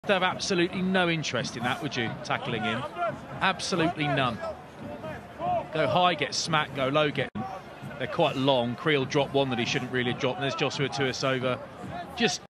You'd have absolutely no interest in that, would you, tackling him? Absolutely none. Go high, get smacked, go low, get... They're quite long. Creel dropped one that he shouldn't really have dropped, and there's Joshua Tuisova. Just